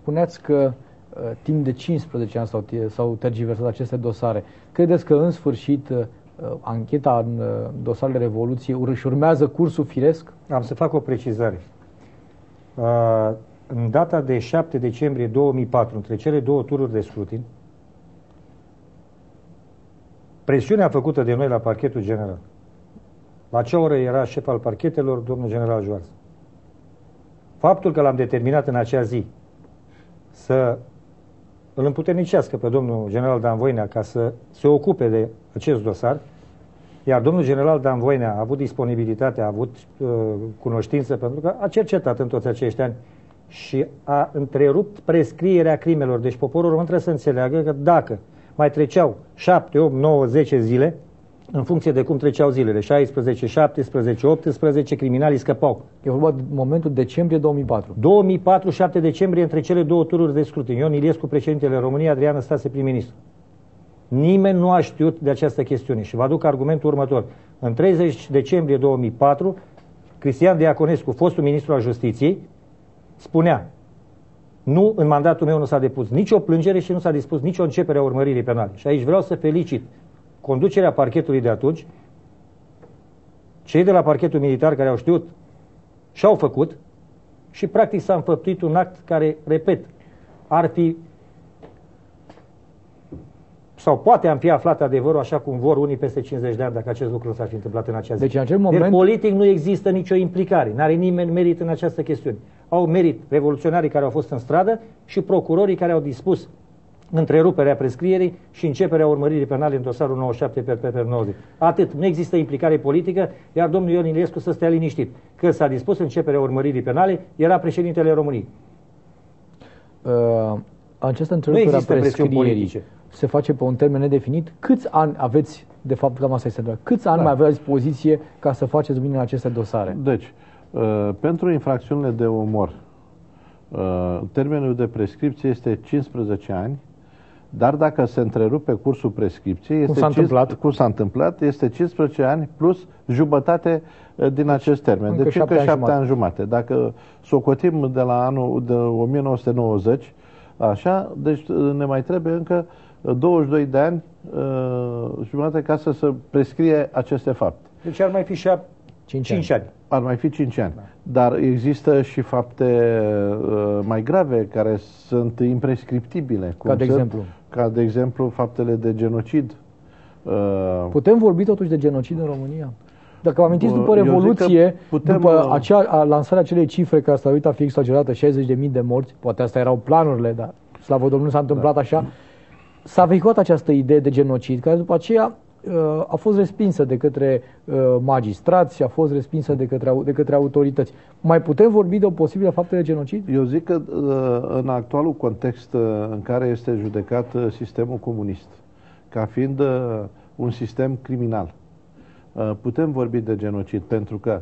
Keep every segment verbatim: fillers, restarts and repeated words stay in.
spuneați că uh, timp de cincisprezece ani s-au tergiversat aceste dosare. Credeți că în sfârșit uh, ancheta în uh, dosarele Revoluției își urmează cursul firesc? Am să fac o precizare. Uh, în data de șapte decembrie două mii patru, între cele două tururi de scrutin, presiunea făcută de noi la parchetul general. La acea oră era șef al parchetelor, domnul general Joarță. Faptul că l-am determinat în acea zi să îl împuternicească pe domnul general Dan Voinea ca să se ocupe de acest dosar, iar domnul general Dan Voinea a avut disponibilitate, a avut uh, cunoștință, pentru că a cercetat în toți acești ani și a întrerupt prescrierea crimelor. Deci poporul român trebuie să înțeleagă că dacă mai treceau șapte, opt, nouă, zece zile, în funcție de cum treceau zilele, șaisprezece, șaptesprezece, optsprezece, criminalii scăpau. E vorba de momentul decembrie două mii patru. două mii patru, șapte decembrie, între cele două tururi de scrutin. Ion Iliescu, președintele României, Adrian Năstase, prim-ministru. Nimeni nu a știut de această chestiune și vă aduc argumentul următor. În treizeci decembrie două mii patru, Cristian Diaconescu, fostul ministru al Justiției, spunea: nu, în mandatul meu nu s-a depus nicio plângere și nu s-a dispus nicio începere a urmăririi penale. Și aici vreau să felicit conducerea parchetului de atunci, cei de la parchetul militar care au știut și au făcut și practic s-a înfăptuit un act care, repet, ar fi sau poate am fi aflat adevărul așa cum vor unii peste cincizeci de ani dacă acest lucru nu s-ar fi întâmplat în acea zi. Deci în acel moment... Deci politic nu există nicio implicare, n-are nimeni merit în această chestiune. Au merit revoluționarii care au fost în stradă și procurorii care au dispus întreruperea prescrierii și începerea urmăririi penale în dosarul nouăzeci și șapte pe P P nouăzeci. Atât. Nu există implicare politică, iar domnul Ion Iliescu să stea liniștit. Că s-a dispus începerea urmăririi penale, era președintele României. Uh, această întrerupere a prescrierii se face pe un termen nedefinit. Câți ani aveți, de fapt, cam asta este întrebarea, câți ani da. mai aveți dispoziție ca să faceți bine aceste dosare? Deci, uh, pentru infracțiunile de omor, uh, termenul de prescripție este cincisprezece ani, dar dacă se întrerupe cursul prescripției, este cum s-a întâmplat? Cum s-a întâmplat, este cincisprezece ani plus jumătate din acest termen. Încă deci șapte încă ani șapte ani jumate. Dacă socotim de la anul de o mie nouă sute nouăzeci, așa, deci ne mai trebuie încă douăzeci și doi de ani uh, jumătate ca să se prescrie aceste fapte. Deci ar mai fi șapte, cinci ani. Ar mai fi cinci ani. Da. Dar există și fapte uh, mai grave care sunt imprescriptibile. Cum ca de sunt, exemplu? Ca de exemplu faptele de genocid. Uh, Putem vorbi totuși de genocid în România? Dacă vă amintiți, după Revoluție, putem, după acea, lansarea acelei cifre care s-a uitat a fi exagerată, șaizeci de mii de morți, poate astea erau planurile, dar slavă Domnului s-a întâmplat da. așa, s-a vehiculat această idee de genocid, care după aceea a fost respinsă de către magistrați și a fost respinsă de către, de către autorități. Mai putem vorbi de o posibilă faptă de genocid? Eu zic că în actualul context în care este judecat sistemul comunist, ca fiind un sistem criminal, putem vorbi de genocid, pentru că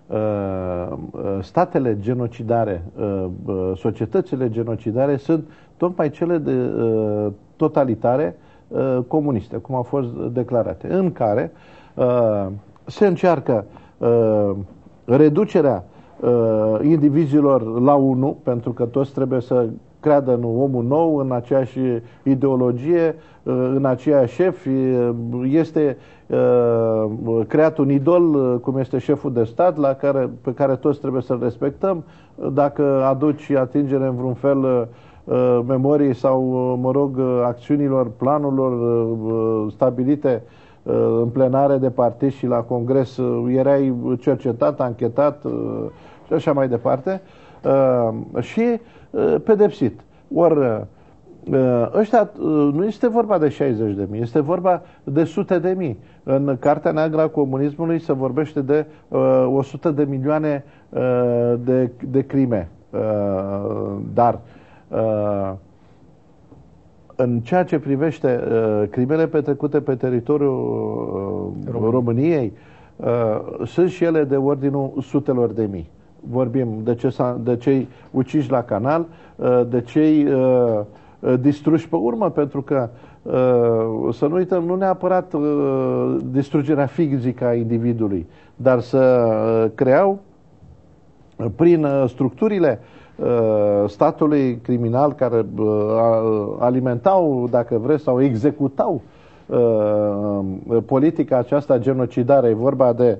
statele genocidare, societățile genocidare sunt tocmai cele de totalitare comuniste, cum au fost declarate, în care uh, se încearcă uh, reducerea uh, indivizilor la unul, pentru că toți trebuie să creadă în omul nou, în aceeași ideologie, uh, în aceiași șefi. Este uh, creat un idol, uh, cum este șeful de stat, la care, pe care toți trebuie să-l respectăm. Dacă aduci atingere în vreun fel uh, memorii sau, mă rog, acțiunilor, planurilor stabilite în plenare de partid și la congres, erai cercetat, anchetat și așa mai departe și pedepsit. Ori ăștia, nu este vorba de șaizeci de mii, este vorba de sute de mii. În Cartea Neagră a Comunismului se vorbește de o sută de milioane de, de crime. Dar Uh, în ceea ce privește uh, crimele petrecute pe teritoriul uh, România. României, uh, sunt și ele de ordinul sutelor de mii. Vorbim de, ce de cei uciși la canal, uh, de cei uh, distruși pe urmă, pentru că uh, să nu uităm, nu neapărat uh, distrugerea fizică a individului, dar să uh, creau uh, prin uh, structurile statului criminal care alimentau, dacă vreți, sau executau politica aceasta genocidare. E vorba de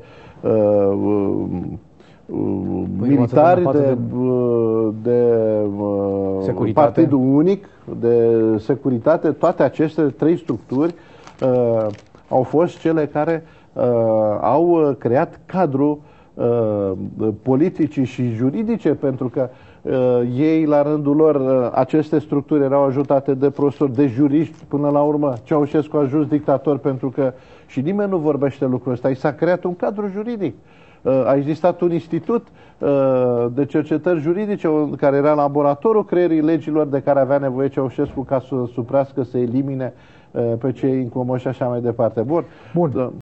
militari, de, de Partidul Unic, de securitate. Toate aceste trei structuri uh, au fost cele care uh, au creat cadrul uh, politicii și juridice, pentru că uh, ei, la rândul lor, uh, aceste structuri erau ajutate de profesori, de juriști. Până la urmă, Ceaușescu a ajuns dictator pentru că și nimeni nu vorbește lucrul ăsta. I s-a creat un cadru juridic. A existat un institut de cercetări juridice care era laboratorul creierii legilor de care avea nevoie Ceaușescu ca să suprească, să elimine pe cei incomoși și așa mai departe. Bun. Bun.